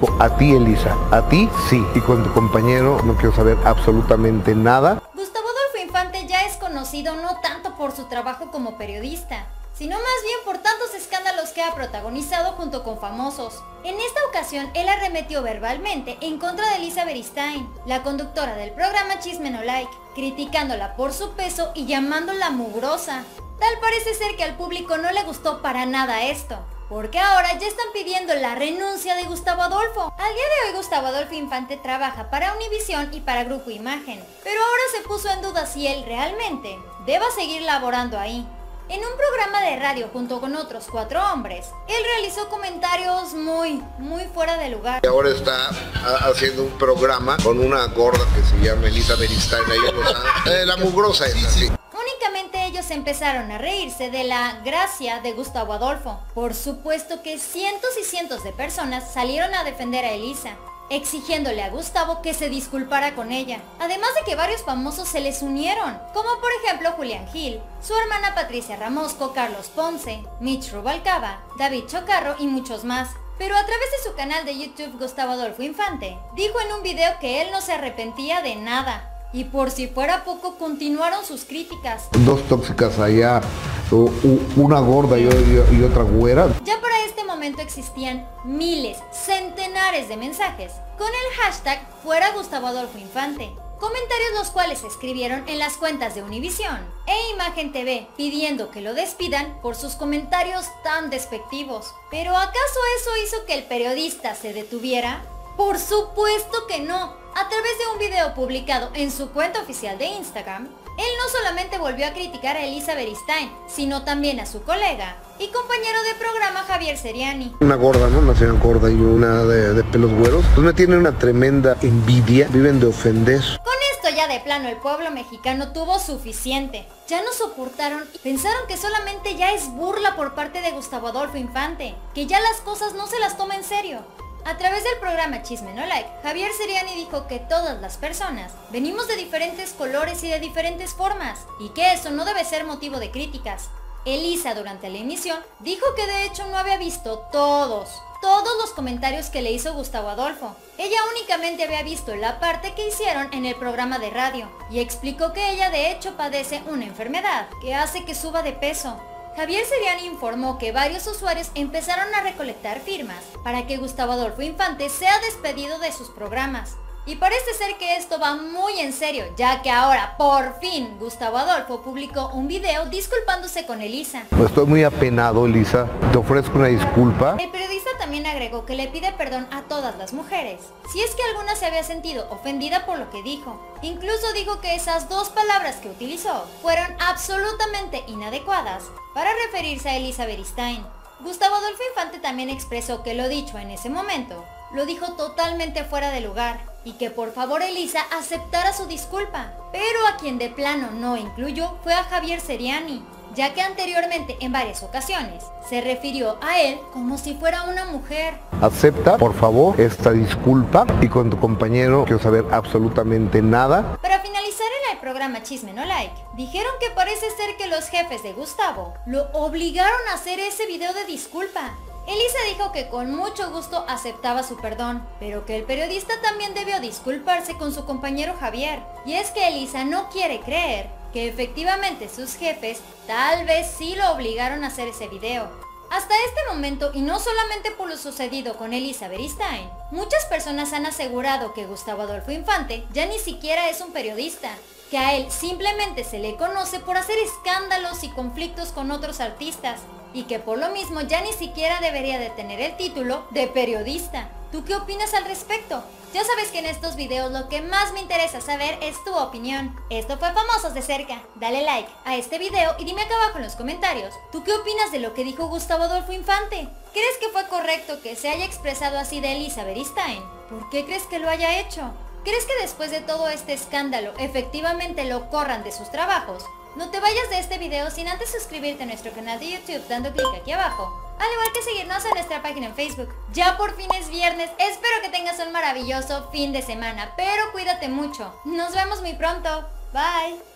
A ti, Elisa, a ti sí. Y con tu compañero no quiero saber absolutamente nada. Gustavo Adolfo Infante ya es conocido no tanto por su trabajo como periodista, sino más bien por tantos escándalos que ha protagonizado junto con famosos. En esta ocasión, él arremetió verbalmente en contra de Elisa Beristain, la conductora del programa Chisme No Like, criticándola por su peso y llamándola mugrosa. Tal parece ser que al público no le gustó para nada esto, porque ahora ya están pidiendo la renuncia de Gustavo Adolfo. Al día de hoy Gustavo Adolfo Infante trabaja para Univisión y para Grupo Imagen, pero ahora se puso en duda si él realmente deba seguir laborando ahí. En un programa de radio junto con otros 4 hombres, él realizó comentarios muy fuera de lugar. Ahora está haciendo un programa con una gorda que se llama Elisa Beristain, la mugrosa esa, sí. Únicamente ellos empezaron a reírse de la gracia de Gustavo Adolfo. Por supuesto que cientos y cientos de personas salieron a defender a Elisa, exigiéndole a Gustavo que se disculpara con ella. Además de que varios famosos se les unieron, como por ejemplo Julián Gil, su hermana Patricia Ramosco, Carlos Ponce, Mitch Rubalcaba, David Chocarro y muchos más. Pero a través de su canal de YouTube Gustavo Adolfo Infante, dijo en un video que él no se arrepentía de nada. Y por si fuera poco, continuaron sus críticas. 2 tóxicas allá, una gorda y otra güera. Ya para este momento existían miles, centenares de mensajes con el hashtag Fuera Gustavo Adolfo Infante. Comentarios los cuales se escribieron en las cuentas de Univisión e Imagen TV pidiendo que lo despidan por sus comentarios tan despectivos. ¿Pero acaso eso hizo que el periodista se detuviera? Por supuesto que no. A través de un video publicado en su cuenta oficial de Instagram, él no solamente volvió a criticar a Elisa Beristain, sino también a su colega y compañero de programa Javier Seriani. Una gorda, ¿no? Una señora gorda y una de pelos güeros. Pues me tienen una tremenda envidia, viven de ofender. Con esto ya de plano el pueblo mexicano tuvo suficiente. Ya no soportaron y pensaron que solamente ya es burla por parte de Gustavo Adolfo Infante, que ya las cosas no se las toma en serio. A través del programa Chisme No Like, Javier Seriani dijo que todas las personas venimos de diferentes colores y de diferentes formas, y que eso no debe ser motivo de críticas. Elisa durante la emisión dijo que de hecho no había visto todos los comentarios que le hizo Gustavo Adolfo. Ella únicamente había visto la parte que hicieron en el programa de radio, y explicó que ella de hecho padece una enfermedad que hace que suba de peso. Javier Seriani informó que varios usuarios empezaron a recolectar firmas para que Gustavo Adolfo Infante sea despedido de sus programas. Y parece ser que esto va muy en serio, ya que ahora, por fin, Gustavo Adolfo publicó un video disculpándose con Elisa. Estoy muy apenado, Elisa. Te ofrezco una disculpa. El periodista también agregó que le pide perdón a todas las mujeres, si es que alguna se había sentido ofendida por lo que dijo. Incluso dijo que esas 2 palabras que utilizó fueron absolutamente inadecuadas para referirse a Elisa Beristain. Gustavo Adolfo Infante también expresó que lo dicho en ese momento lo dijo totalmente fuera de lugar y que por favor Elisa aceptara su disculpa, pero a quien de plano no incluyó fue a Javier Seriani, ya que anteriormente en varias ocasiones se refirió a él como si fuera una mujer. Acepta, por favor, esta disculpa y con tu compañero no quiero saber absolutamente nada. Para finalizar en el programa Chisme No Like, dijeron que parece ser que los jefes de Gustavo lo obligaron a hacer ese video de disculpa. Elisa dijo que con mucho gusto aceptaba su perdón, pero que el periodista también debió disculparse con su compañero Javier. Y es que Elisa no quiere creer que efectivamente sus jefes tal vez sí lo obligaron a hacer ese video. Hasta este momento, y no solamente por lo sucedido con Elisa Beristain, muchas personas han asegurado que Gustavo Adolfo Infante ya ni siquiera es un periodista, que a él simplemente se le conoce por hacer escándalos y conflictos con otros artistas, y que por lo mismo ya ni siquiera debería de tener el título de periodista. ¿Tú qué opinas al respecto? Ya sabes que en estos videos lo que más me interesa saber es tu opinión. Esto fue Famosos de Cerca. Dale like a este video y dime acá abajo en los comentarios, ¿tú qué opinas de lo que dijo Gustavo Adolfo Infante? ¿Crees que fue correcto que se haya expresado así de Elisa Beristain? ¿Por qué crees que lo haya hecho? ¿Crees que después de todo este escándalo efectivamente lo corran de sus trabajos? No te vayas de este video sin antes suscribirte a nuestro canal de YouTube dando clic aquí abajo, al igual que seguirnos en nuestra página en Facebook. Ya por fin es viernes, espero que tengas un maravilloso fin de semana, pero cuídate mucho. Nos vemos muy pronto, bye.